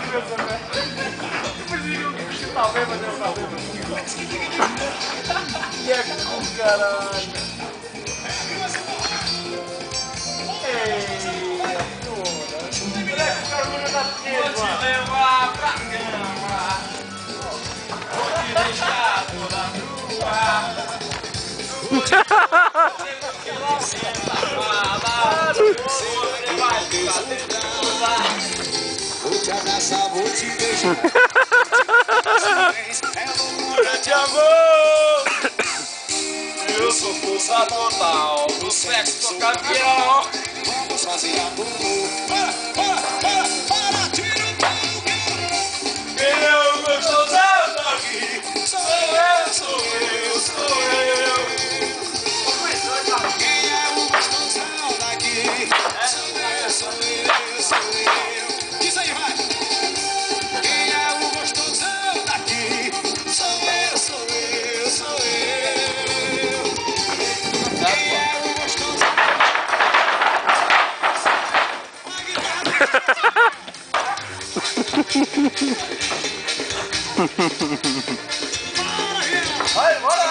E é com caralho. Vou te levar pra cama. Vou te deixar toda nua. Vou te abraçar, vou te beijar. É loucura de amor. Eu sou força total. No sexo sou campeão. Vamos fazer amor. Para, tira o pau. Quem é o gostosão daqui? Sou eu, sou eu, sou eu. Quem é o gostosão daqui? Sou eu, sou eu, sou eu. Diz aí, vai. Quem é o gostosão daqui? Sou eu, sou eu, sou eu. Quem é o gostosão? Vai, bora!